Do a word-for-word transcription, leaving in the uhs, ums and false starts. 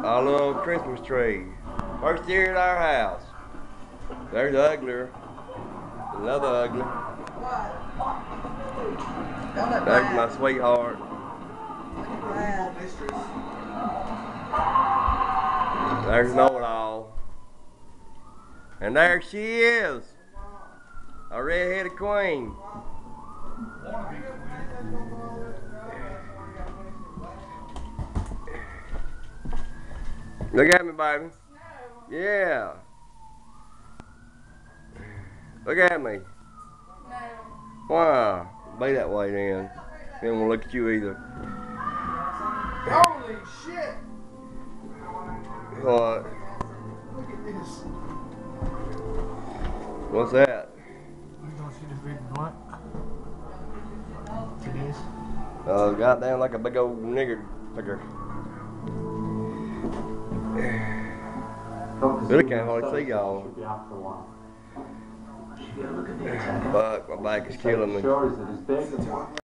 our little Christmas tree. First year at our house. There's uglier. Another ugly. There's my sweetheart. There's know-it-all. And there she is. A red-headed queen. Look at me, baby. Yeah. Look at me. Wow. Be that way then. They don't want to look at you either. Holy shit! What? Look at this. What's that? You don't see the big blunt? It is. Uh, goddamn, like a big old nigger figure. Really can't hardly see y'all. Fuck, my back is killing me.